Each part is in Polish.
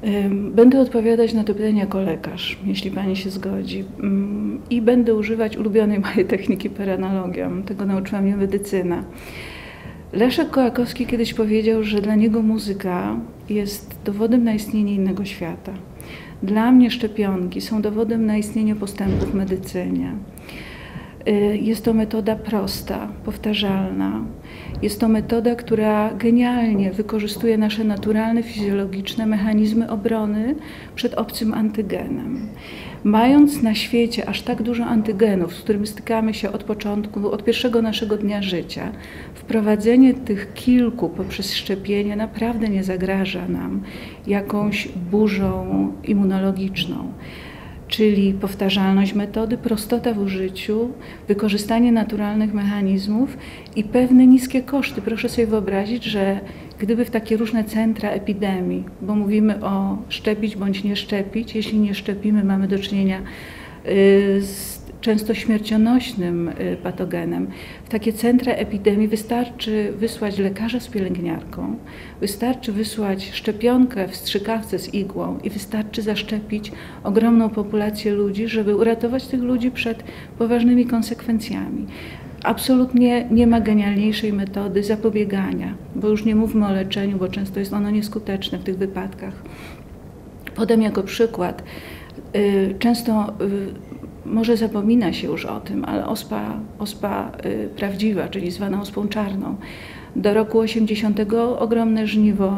Będę odpowiadać na to pytanie jako lekarz, jeśli Pani się zgodzi. I będę używać ulubionej mojej techniki peranalogią. Tego nauczyła mnie medycyna. Leszek Kołakowski kiedyś powiedział, że dla niego muzyka jest dowodem na istnienie innego świata. Dla mnie szczepionki są dowodem na istnienie postępów w medycynie. Jest to metoda prosta, powtarzalna. Jest to metoda, która genialnie wykorzystuje nasze naturalne, fizjologiczne mechanizmy obrony przed obcym antygenem. Mając na świecie aż tak dużo antygenów, z którymi stykamy się od początku, od pierwszego naszego dnia życia, wprowadzenie tych kilku poprzez szczepienie naprawdę nie zagraża nam jakąś burzą immunologiczną. Czyli powtarzalność metody, prostota w użyciu, wykorzystanie naturalnych mechanizmów i pewne niskie koszty. Proszę sobie wyobrazić, że gdyby w takie różne centra epidemii, bo mówimy o szczepić bądź nie szczepić, jeśli nie szczepimy, mamy do czynienia z często śmiercionośnym patogenem. W takie centra epidemii wystarczy wysłać lekarza z pielęgniarką, wystarczy wysłać szczepionkę w strzykawce z igłą i wystarczy zaszczepić ogromną populację ludzi, żeby uratować tych ludzi przed poważnymi konsekwencjami. Absolutnie nie ma genialniejszej metody zapobiegania, bo już nie mówmy o leczeniu, bo często jest ono nieskuteczne w tych wypadkach. Podam jako przykład. Często może zapomina się już o tym, ale ospa prawdziwa, czyli zwana ospą czarną. Do roku 80 ogromne żniwo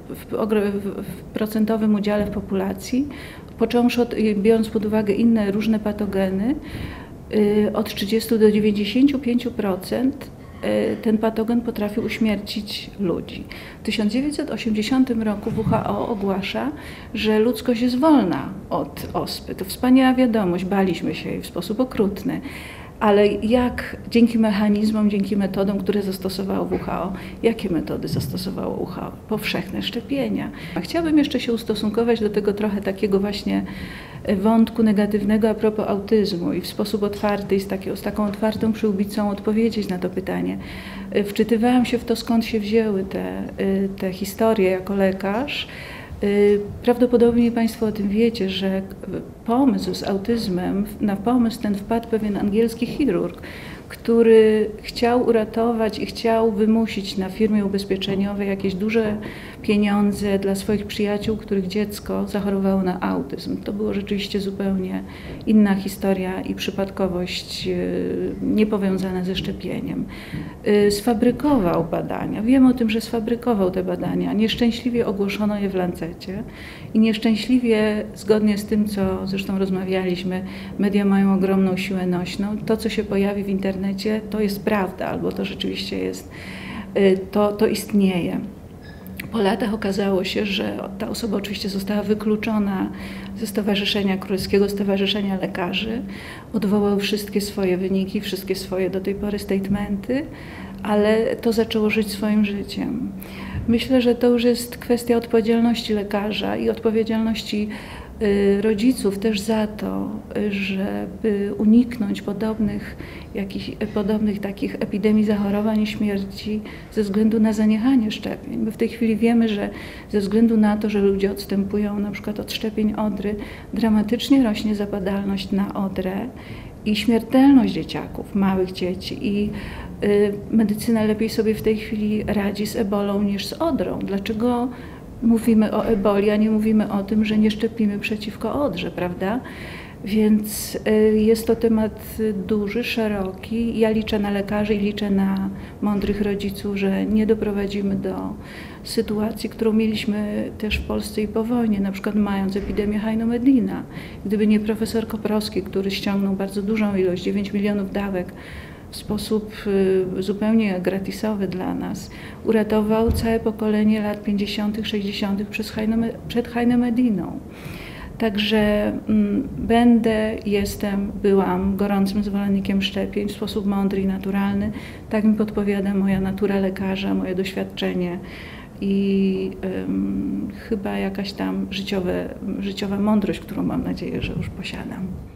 w procentowym udziale w populacji, począwszy od, biorąc pod uwagę inne różne patogeny, od 30 do 95% ten patogen potrafił uśmiercić ludzi. W 1980 roku WHO ogłasza, że ludzkość jest wolna od ospy. To wspaniała wiadomość, baliśmy się jej w sposób okrutny. Ale jak dzięki mechanizmom, dzięki metodom, które zastosowało WHO, jakie metody zastosowało WHO? Powszechne szczepienia. A chciałabym jeszcze się ustosunkować do tego trochę takiego właśnie wątku negatywnego a propos autyzmu i w sposób otwarty i z taką otwartą przyłbicą odpowiedzieć na to pytanie. Wczytywałam się w to, skąd się wzięły te historie jako lekarz. Prawdopodobnie Państwo o tym wiecie, że pomysł z autyzmem, na pomysł ten wpadł pewien angielski chirurg, który chciał uratować i chciał wymusić na firmie ubezpieczeniowej jakieś duże pieniądze dla swoich przyjaciół, których dziecko zachorowało na autyzm. To było rzeczywiście zupełnie inna historia i przypadkowość niepowiązana ze szczepieniem. Sfabrykował badania. Wiem o tym, że sfabrykował te badania. Nieszczęśliwie ogłoszono je w Lancecie i nieszczęśliwie, zgodnie z tym, co zresztą rozmawialiśmy, media mają ogromną siłę nośną. To, co się pojawi w internecie, to jest prawda, albo to rzeczywiście jest, to istnieje. Po latach okazało się, że ta osoba oczywiście została wykluczona ze Stowarzyszenia Królewskiego Stowarzyszenia Lekarzy, odwołał wszystkie swoje wyniki, wszystkie swoje do tej pory statementy, ale to zaczęło żyć swoim życiem. Myślę, że to już jest kwestia odpowiedzialności lekarza i odpowiedzialności rodziców też za to, żeby uniknąć podobnych takich epidemii zachorowań i śmierci ze względu na zaniechanie szczepień. My w tej chwili wiemy, że ze względu na to, że ludzie odstępują na przykład od szczepień odry, dramatycznie rośnie zapadalność na odrę i śmiertelność dzieciaków, małych dzieci i medycyna lepiej sobie w tej chwili radzi z ebolą niż z odrą. Dlaczego mówimy o eboli, a nie mówimy o tym, że nie szczepimy przeciwko odrze, prawda? Więc jest to temat duży, szeroki. Ja liczę na lekarzy i liczę na mądrych rodziców, że nie doprowadzimy do sytuacji, którą mieliśmy też w Polsce i po wojnie, na przykład mając epidemię Hajno-Medina. Gdyby nie profesor Koprowski, który ściągnął bardzo dużą ilość, 9 milionów dawek, w sposób zupełnie gratisowy dla nas, uratował całe pokolenie lat 50., 60. przed Hajno-Mediną. Także byłam gorącym zwolennikiem szczepień w sposób mądry i naturalny. Tak mi podpowiada moja natura lekarza, moje doświadczenie i chyba jakaś tam życiowa mądrość, którą mam nadzieję, że już posiadam.